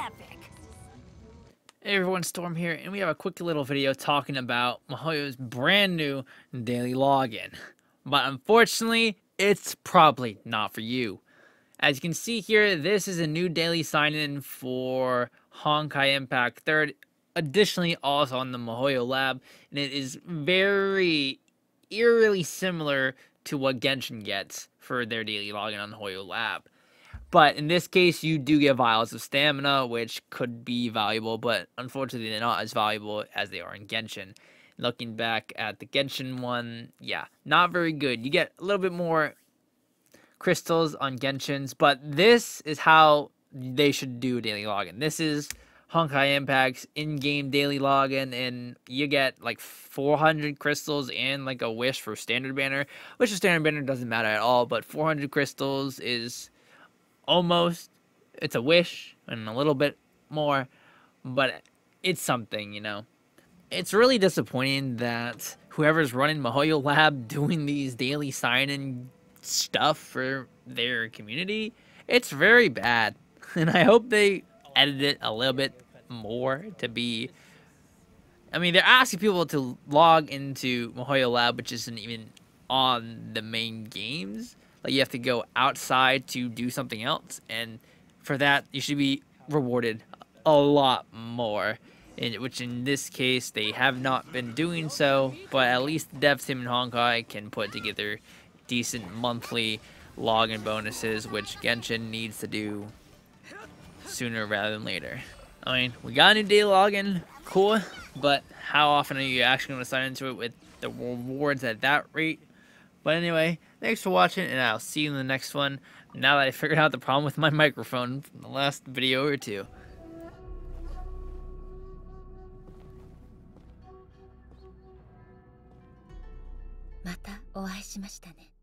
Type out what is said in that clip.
Hey everyone, Storm here, and we have a quick little video talking about miHoYo's brand new daily login. But unfortunately, it's probably not for you. As you can see here, this is a new daily sign-in for Honkai Impact 3rd, additionally also on the miHoYo Lab, and it is very eerily similar to what Genshin gets for their daily login on the miHoYo Lab. But in this case, you do get vials of stamina, which could be valuable, but unfortunately they're not as valuable as they are in Genshin. Looking back at the Genshin one, yeah, not very good. You get a little bit more crystals on Genshins, but this is how they should do daily login. This is Honkai Impact's in-game daily login, and you get like 400 crystals and like a wish for standard banner, which the standard banner doesn't matter at all, but 400 crystals is almost, it's a wish and a little bit more, but it's something, you know. It's really disappointing that whoever's running miHoYo Lab doing these daily sign-in stuff for their community, it's very bad. And I hope they edit it a little bit more to be, I mean, they're asking people to log into miHoYo Lab, which isn't even on the main games. Like, you have to go outside to do something else, and for that, you should be rewarded a lot more. Which in this case, they have not been doing so, but at least the dev team in Honkai can put together decent monthly login bonuses, which Genshin needs to do sooner rather than later. I mean, we got a new daily login, cool, but how often are you actually going to sign into it with the rewards at that rate? But anyway, thanks for watching, and I'll see you in the next one, now that I figured out the problem with my microphone from the last video or two. またお会いしましたね。